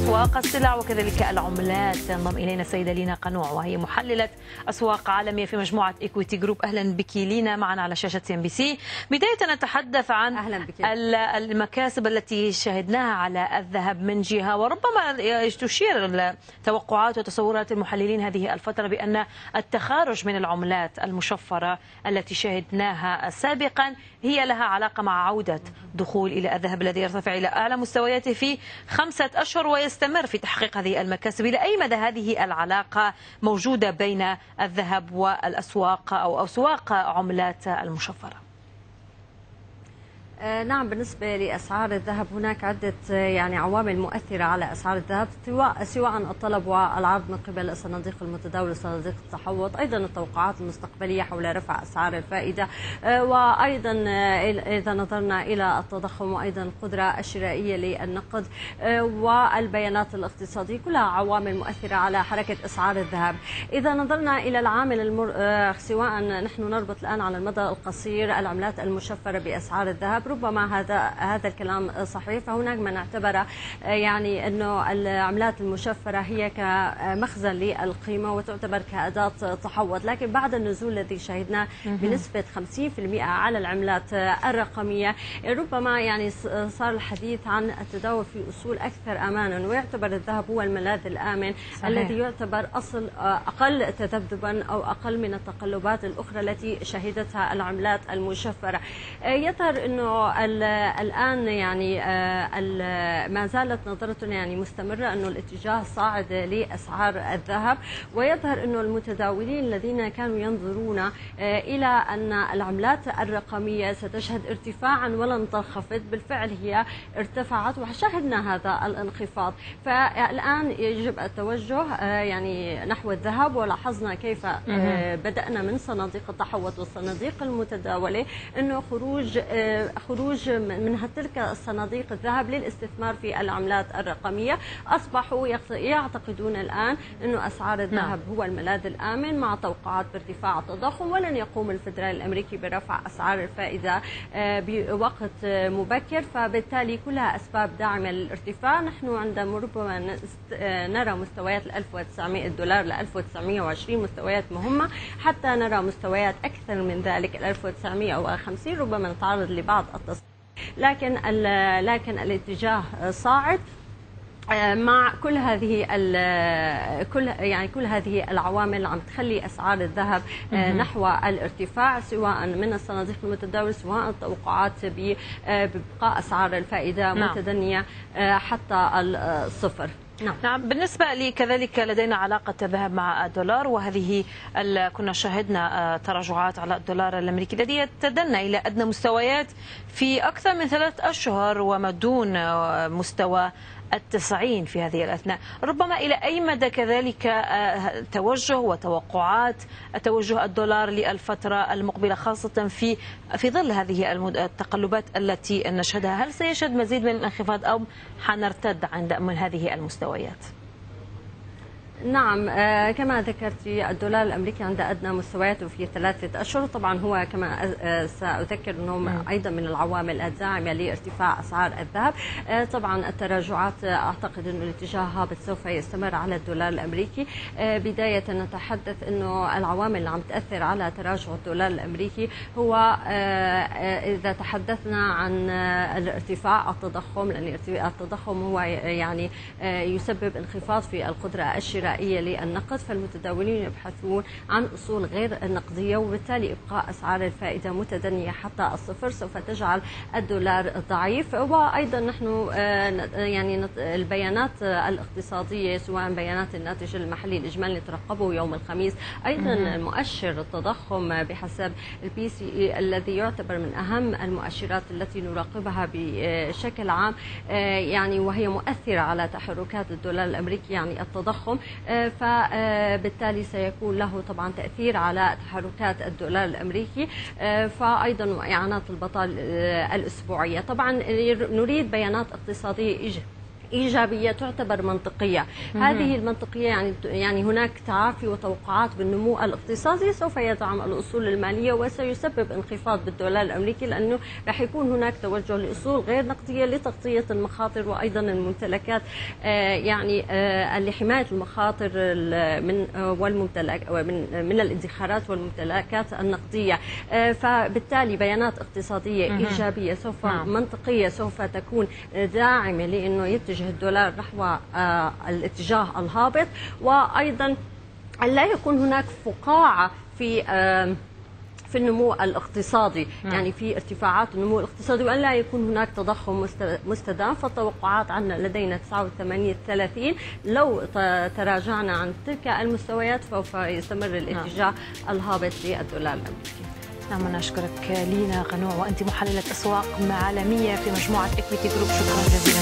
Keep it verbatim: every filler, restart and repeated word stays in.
أسواق السلع وكذلك العملات. تنضم إلينا السيدة لينا قنوع وهي محللة أسواق عالمية في مجموعة إيكويتي جروب. أهلا بك لينا معنا على شاشة سي ام بي سي. بداية نتحدث عن المكاسب التي شهدناها على الذهب من جهة، وربما تشير توقعات وتصورات المحللين هذه الفترة بأن التخارج من العملات المشفرة التي شهدناها سابقا هي لها علاقة مع عودة دخول إلى الذهب الذي يرتفع إلى أعلى مستوياته في خمسة أشهر ويستمر في تحقيق هذه المكاسب. إلى أي مدى هذه العلاقة موجودة بين الذهب والأسواق أو أسواق عملات المشفرة؟ نعم، بالنسبة لأسعار الذهب هناك عدة يعني عوامل مؤثرة على أسعار الذهب، سواء سواء الطلب والعرض من قبل الصناديق المتداولة وصناديق التحوط، أيضا التوقعات المستقبلية حول رفع أسعار الفائدة، وأيضا إذا نظرنا إلى التضخم وأيضا القدرة الشرائية للنقد والبيانات الاقتصادية، كلها عوامل مؤثرة على حركة أسعار الذهب. إذا نظرنا إلى العامل المر... سواء نحن نربط الآن على المدى القصير العملات المشفرة بأسعار الذهب، ربما هذا هذا الكلام صحيح، فهناك من اعتبر يعني انه العملات المشفره هي كمخزن للقيمه وتعتبر كاداه تحوط، لكن بعد النزول الذي شهدناه بنسبه خمسين بالمئة على العملات الرقميه، ربما يعني صار الحديث عن التداول في اصول اكثر امانا، ويعتبر الذهب هو الملاذ الامن صحيح. الذي يعتبر اصل اقل تذبذبا او اقل من التقلبات الاخرى التي شهدتها العملات المشفره. يظهر انه الآن يعني ما زالت نظرتنا يعني مستمرة أنه الاتجاه صاعد لأسعار الذهب، ويظهر أنه المتداولين الذين كانوا ينظرون إلى أن العملات الرقمية ستشهد ارتفاعا ولن تنخفض، بالفعل هي ارتفعت وشاهدنا هذا الانخفاض. فالآن يجب التوجه يعني نحو الذهب، ولاحظنا كيف بدأنا من صناديق التحوط والصناديق المتداولة أنه خروج خروج من تلك الصناديق الذهب للاستثمار في العملات الرقمية. أصبحوا يعتقدون الآن أنه أسعار الذهب هو الملاذ الآمن مع توقعات بارتفاع التضخم، ولن يقوم الفدرالي الأمريكي برفع أسعار الفائدة بوقت مبكر، فبالتالي كلها أسباب داعمة للارتفاع. نحن عندما ربما نرى مستويات ألف وتسعمئة دولار ل ألف وتسعمئة وعشرين مستويات مهمة، حتى نرى مستويات أكثر من ذلك ألف وتسعمئة وخمسين، ربما نتعرض لبعض التص... لكن لكن الاتجاه صاعد مع كل هذه كل يعني كل هذه العوامل اللي عم تخلي اسعار الذهب نحو الارتفاع، سواء من الصناديق المتداوله سواء التوقعات ببقاء كاسعار الفائده متدنيه حتى الصفر. نعم. نعم، بالنسبة لي كذلك لدينا علاقة الذهب مع الدولار، وهذه كنا شاهدنا تراجعات على الدولار الأمريكي الذي يتدنى إلى أدنى مستويات في أكثر من ثلاث أشهر وما دون مستوى التسعين في هذه الأثناء. ربما إلى أي مدى كذلك توجه وتوقعات توجه الدولار للفترة المقبلة، خاصة في في ظل هذه التقلبات التي نشهدها؟ هل سيشهد مزيد من الانخفاض أو حنرتد عند من هذه المستويات؟ نعم، آه كما ذكرت الدولار الأمريكي عند أدنى مستوياته في ثلاثة أشهر، طبعا هو كما آه سأذكر أنه أيضا من العوامل الداعمة لارتفاع أسعار الذهب. آه طبعا التراجعات آه أعتقد أنه الاتجاه هابط سوف يستمر على الدولار الأمريكي. آه بداية نتحدث أنه العوامل اللي عم تأثر على تراجع الدولار الأمريكي هو آه آه إذا تحدثنا عن آه الارتفاع التضخم، لأن التضخم هو يعني آه يسبب انخفاض في القدرة الشرائية للنقد، فالمتداولين يبحثون عن أصول غير النقدية، وبالتالي إبقاء أسعار الفائدة متدنية حتى الصفر سوف تجعل الدولار ضعيف. وأيضا نحن يعني البيانات الاقتصادية سواء بيانات الناتج المحلي الإجمالي نترقبه يوم الخميس، أيضا مؤشر التضخم بحسب البي سي إي الذي يعتبر من أهم المؤشرات التي نراقبها بشكل عام، يعني وهي مؤثرة على تحركات الدولار الأمريكي، يعني التضخم، فبالتالي سيكون له طبعا تأثير على تحركات الدولار الأمريكي، فأيضا إعانات البطالة الأسبوعية. طبعا نريد بيانات اقتصادية إيجابية تعتبر منطقية. هذه المنطقية يعني يعني هناك تعافي وتوقعات بالنمو الاقتصادي سوف يدعم الأصول المالية وسيسبب انخفاض بالدولار الأمريكي، لأنه راح يكون هناك توجه لأصول غير نقدية لتغطية المخاطر وأيضا الممتلكات يعني لحماية المخاطر من والممتلك من من الادخارات والممتلكات النقدية. فبالتالي بيانات اقتصادية إيجابية سوف منطقية سوف تكون داعمة لأنه يتجه الدولار نحو الاتجاه الهابط، وأيضا لا يكون هناك فقاعة في في النمو الاقتصادي، يعني في ارتفاعات النمو الاقتصادي، وأن لا يكون هناك تضخم مستدام. فالتوقعات عندنا لدينا تسعة وثمانين ثلاثين، لو تراجعنا عن تلك المستويات سوف يستمر الاتجاه الهابط للدولار الأمريكي. نعم، نشكرك لينا قنوع، وأنت محللة أسواق عالمية في مجموعة إكويتي جروب. شكرا جزيلا.